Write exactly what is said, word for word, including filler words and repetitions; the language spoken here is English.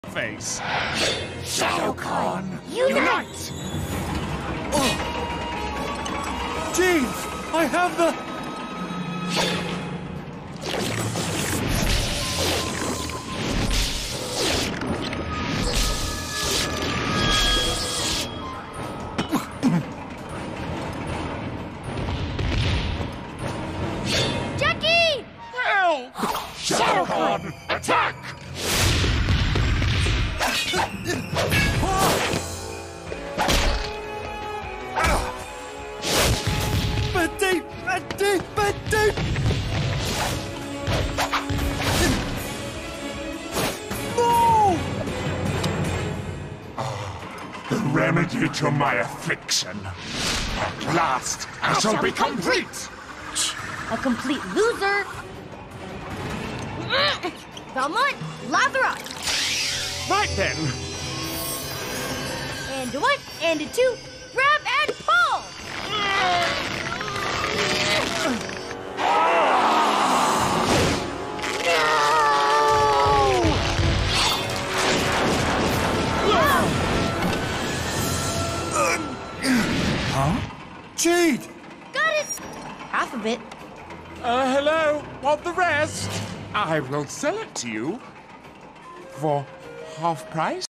face. Shadowcon, unite! Oh. Jade, I have the... Jackie! Help! Shadowcon, attack! Betty! Betty! Betty! No! The remedy to my affliction. At last, I shall be complete! A complete loser! Valmont, lather up! Right then. And a one, and a two, grab and pull! Huh? Jade! Got it! Half of it. Uh, hello? Want the rest? I will sell it to you for half price.